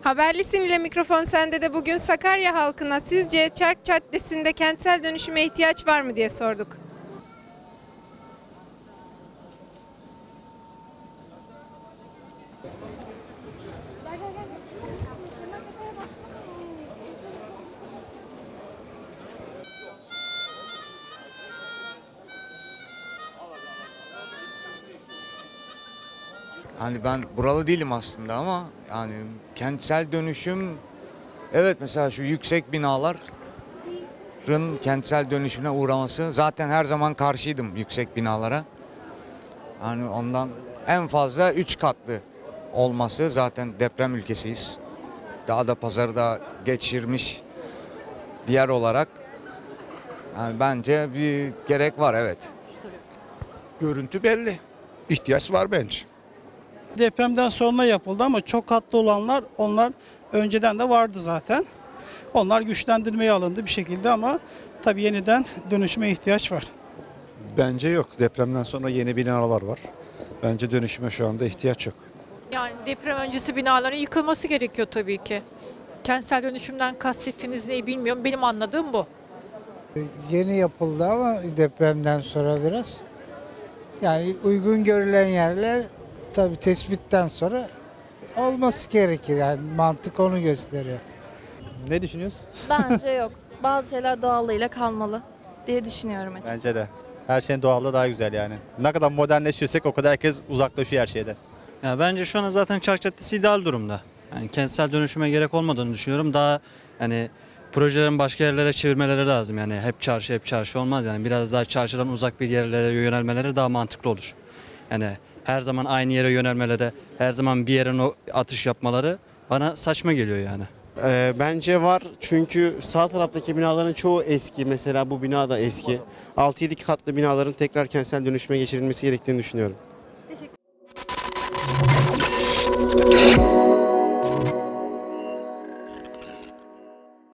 Haberlisin ile mikrofon sende de bugün Sakarya halkına sizce Çark Caddesi'nde kentsel dönüşüme ihtiyaç var mı diye sorduk. Hani ben buralı değilim aslında ama yani kentsel dönüşüm, evet, mesela şu yüksek binaların kentsel dönüşümüne uğraması, zaten her zaman karşıydım yüksek binalara. Hani ondan en fazla 3 katlı olması, zaten deprem ülkesiyiz. Adapazarı da geçirmiş bir yer olarak yani bence bir gerek var, evet. Görüntü belli. İhtiyaç var bence. Depremden sonra yapıldı ama çok katlı olanlar onlar önceden de vardı zaten. Onlar güçlendirmeye alındı bir şekilde ama tabii yeniden dönüşüme ihtiyaç var. Bence yok. Depremden sonra yeni binalar var. Bence dönüşüme şu anda ihtiyaç yok. Yani deprem öncesi binaların yıkılması gerekiyor tabii ki. Kentsel dönüşümden kastettiğiniz neyi bilmiyorum. Benim anladığım bu. Yeni yapıldı ama depremden sonra biraz. Yani uygun görülen yerler tabii tespitten sonra olması gerekir. Yani mantık onu gösteriyor. Ne düşünüyorsun? Bence yok. Bazı şeyler doğallığıyla kalmalı diye düşünüyorum açıkçası. Bence de. Her şeyin doğallığı daha güzel yani. Ne kadar modernleşirsek o kadar herkes uzaklaşıyor her şeyden. Ya bence şu an zaten Çark Caddesi ideal durumda. Yani kentsel dönüşüme gerek olmadığını düşünüyorum. Daha yani projelerin başka yerlere çevirmeleri lazım. Yani hep çarşı olmaz yani. Biraz daha çarşıdan uzak bir yerlere yönelmeleri daha mantıklı olur. Yani her zaman aynı yere yönelmeleri, her zaman bir yere atış yapmaları bana saçma geliyor yani. Bence var çünkü sağ taraftaki binaların çoğu eski. Mesela bu bina da eski. 6-7 katlı binaların tekrar kentsel dönüşüme geçirilmesi gerektiğini düşünüyorum.